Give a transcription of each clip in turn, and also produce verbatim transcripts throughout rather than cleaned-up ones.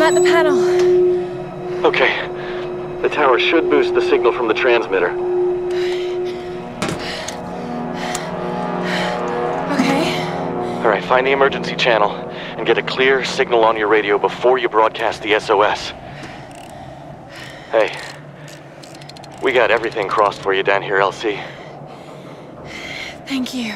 at the panel. Okay. The tower should boost the signal from the transmitter. Okay. Alright, find the emergency channel and get a clear signal on your radio before you broadcast the S O S. Hey, we got everything crossed for you down here, L C. Thank you.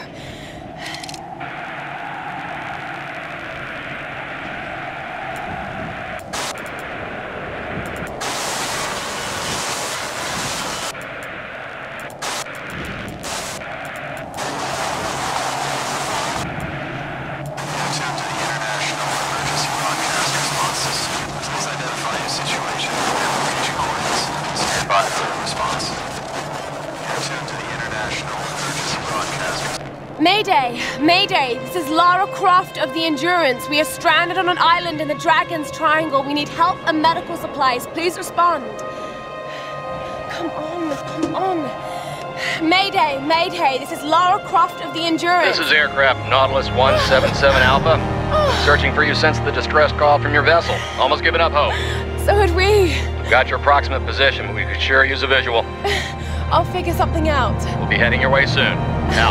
Mayday! Mayday! This is Lara Croft of the Endurance. We are stranded on an island in the Dragon's Triangle. We need help and medical supplies. Please respond. Come on, come on. Mayday! Mayday! This is Lara Croft of the Endurance. This is aircraft Nautilus one seven seven Alpha. Searching for you since the distress call from your vessel. Almost given up hope. So had we. Got your approximate position, but we could sure use a visual. I'll figure something out. We'll be heading your way soon. Out.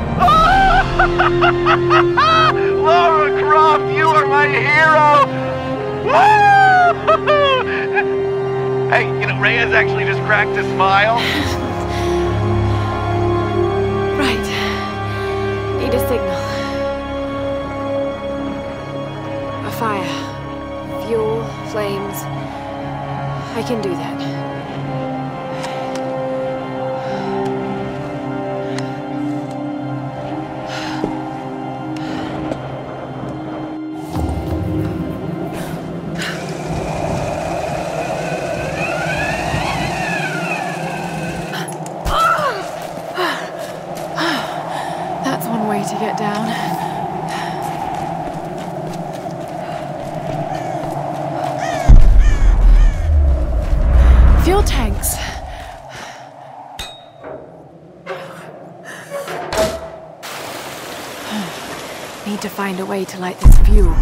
Lara Croft, you are my hero! Hey, you know, Reyes actually just cracked a smile. Right. Need a signal. A fire. Fuel, flames. I can do that. To get down. Fuel tanks. Need to find a way to light this fuel.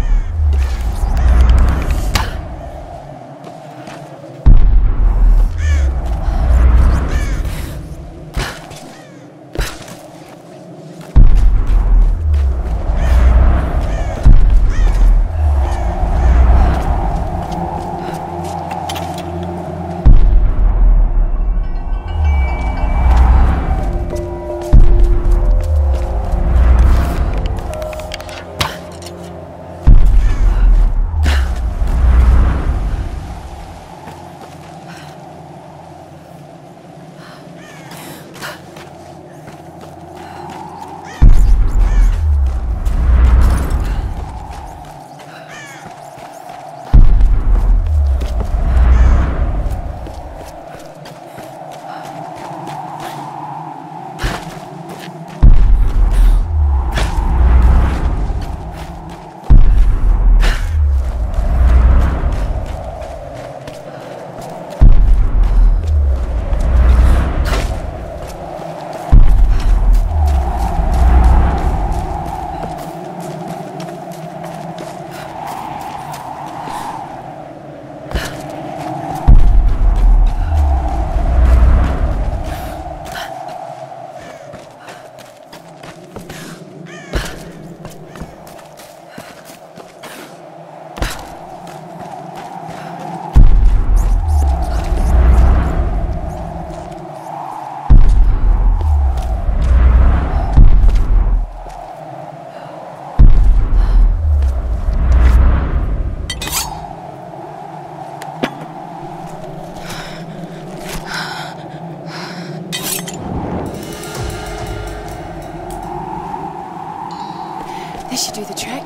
This should do the trick.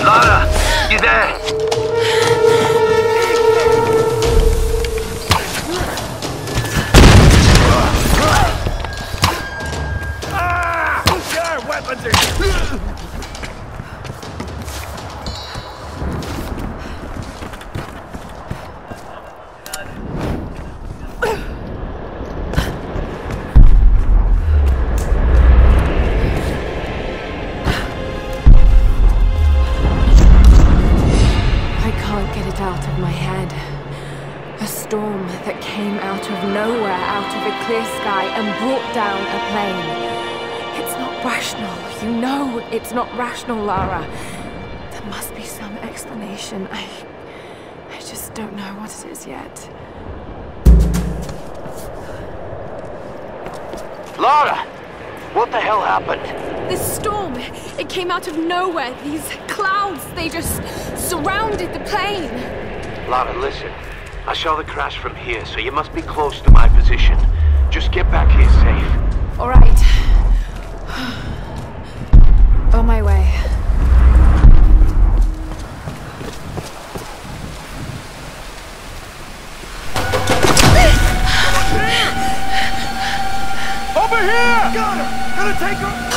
Lara, you there? Ah! Your weapons are... out of my head. A storm that came out of nowhere, out of a clear sky, and brought down a plane. It's not rational. You know it's not rational, Lara. There must be some explanation. I... I just don't know what it is yet. Lara! What the hell happened? This storm, it came out of nowhere. These clouds, they just surrounded the plane. Lara, listen. I saw the crash from here, so you must be close to my position. Just get back here safe. All right. On my way. Over here! Got her! Gonna take her!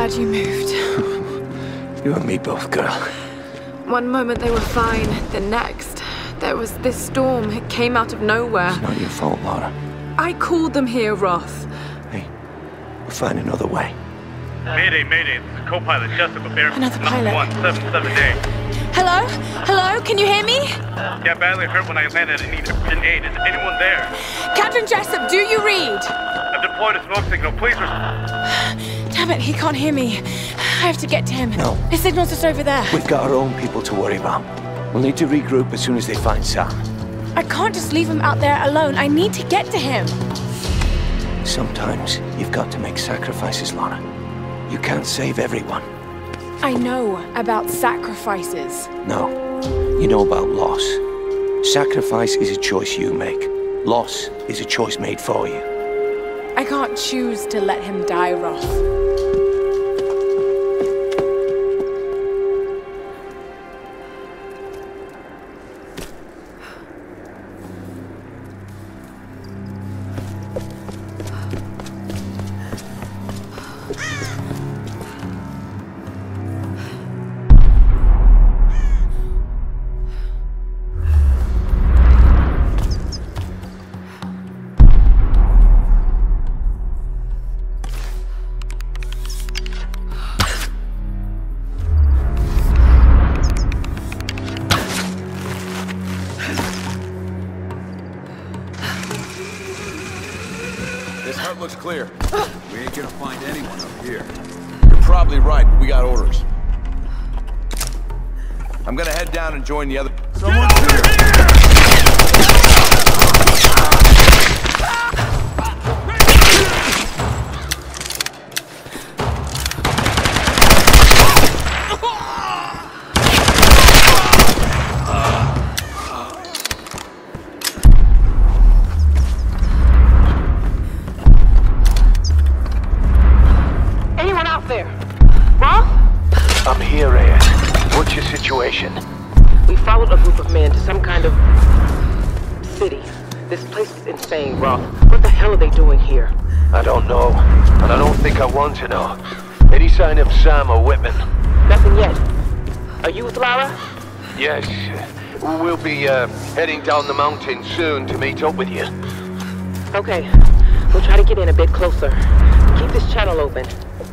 glad you moved. You and me both, girl. One moment they were fine, the next, there was this storm. It came out of nowhere. It's not your fault, Lara. I called them here, Roth. Hey, we'll find another way. Mayday, mayday. This is co-pilot Jessup of Air Another pilot. one seven seven A. Hello? Hello? Can you hear me? Yeah, badly hurt when I landed. I need urgent aid. Is anyone there? Captain Jessup, do you read? I've deployed a smoke signal. Please respond. Damn it, he can't hear me. I have to get to him. No. His signal's just over there. We've got our own people to worry about. We'll need to regroup as soon as they find Sam. I can't just leave him out there alone. I need to get to him. Sometimes you've got to make sacrifices, Lara. You can't save everyone. I know about sacrifices. No. You know about loss. Sacrifice is a choice you make. Loss is a choice made for you. I can't choose to let him die, Roth. Looks clear. We ain't gonna find anyone up here. You're probably right, but we got orders. I'm gonna head down and join the other... Someone's here! I'm here, Reyes. What's your situation? We followed a group of men to some kind of... city. This place is insane, Roth. What the hell are they doing here? I don't know, and I don't think I want to know. Any sign of Sam or Whitman? Nothing yet. Are you with Lara? Yes. We'll be uh, heading down the mountain soon to meet up with you. Okay. We'll try to get in a bit closer. Keep this channel open.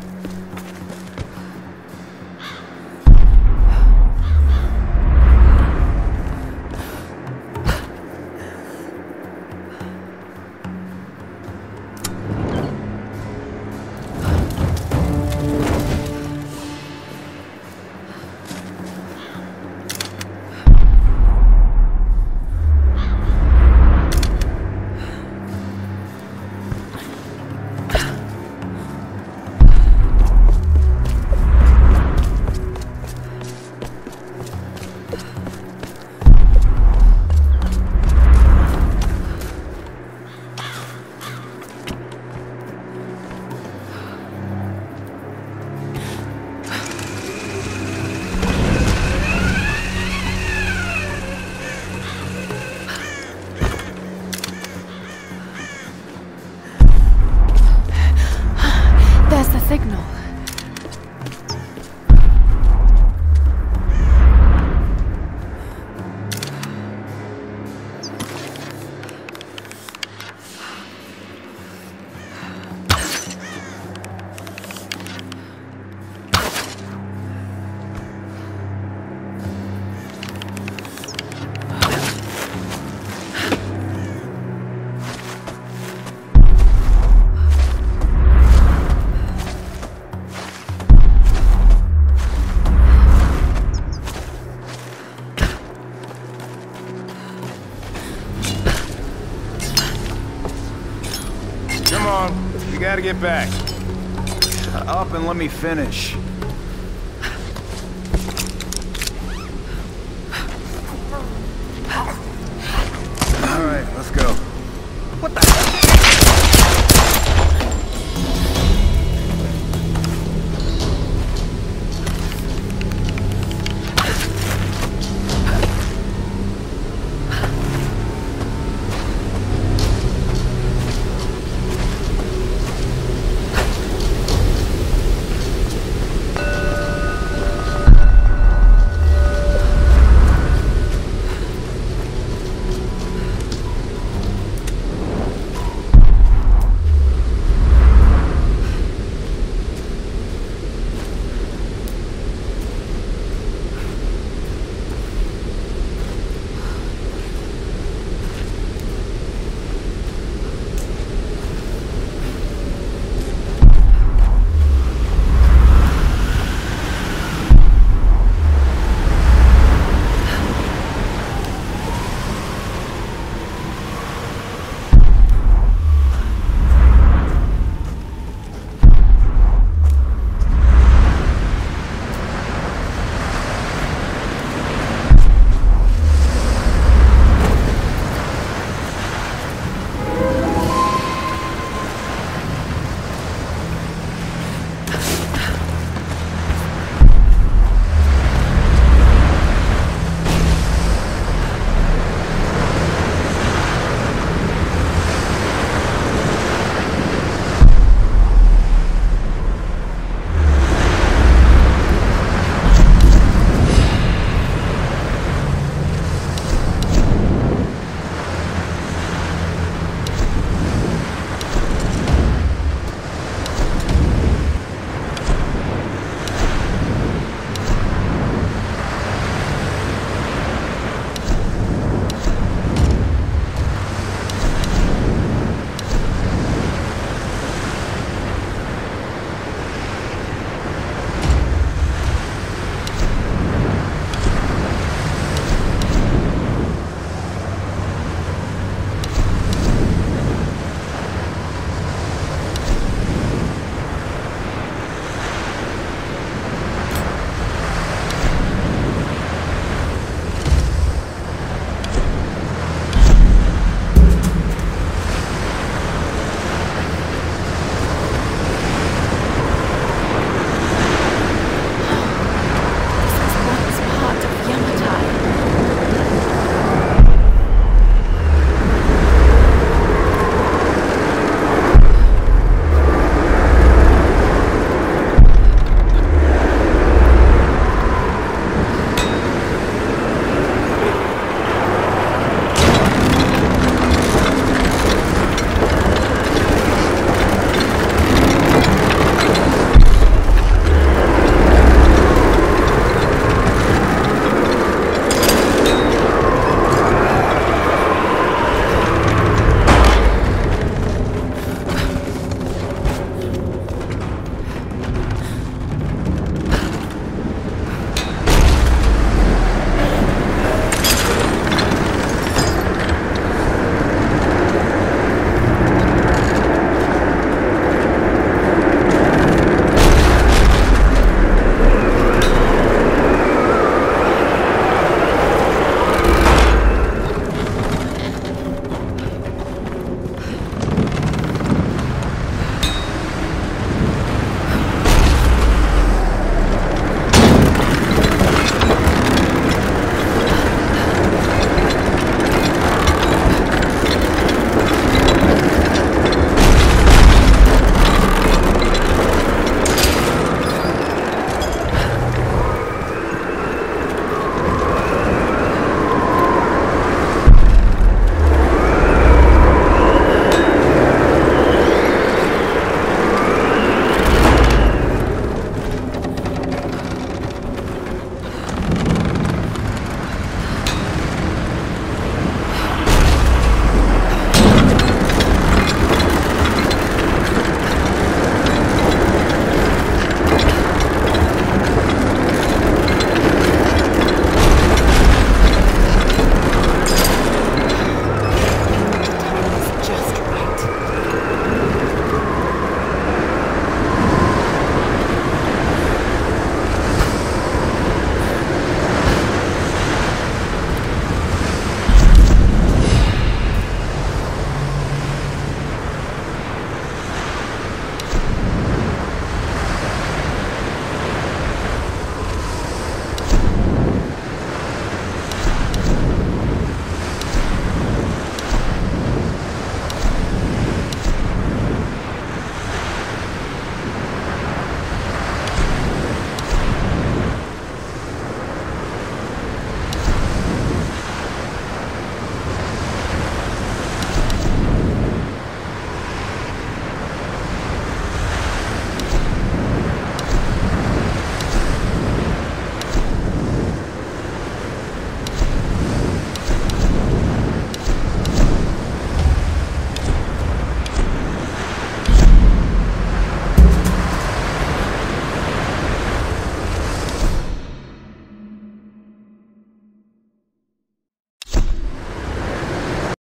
Signal. Come on, you gotta get back. Shut up and let me finish. All right, let's go. What the hell?